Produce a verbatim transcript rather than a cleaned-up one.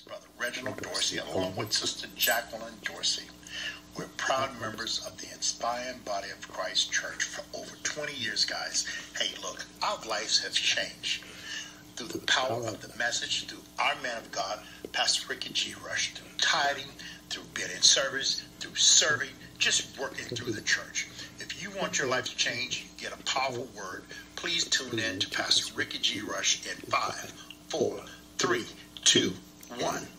Brother Reginald Dorsey, along with Sister Jacqueline Dorsey. We're proud members of the Inspiring Body of Christ Church for over twenty years, guys. Hey, look, our lives have changed through the power of the message, through our man of God, Pastor Rickie G. Rush, through tithing, through being in service, through serving, just working through the church. If you want your life to change, get a powerful word, please tune in to Pastor Rickie G. Rush in five, four, three, two, one.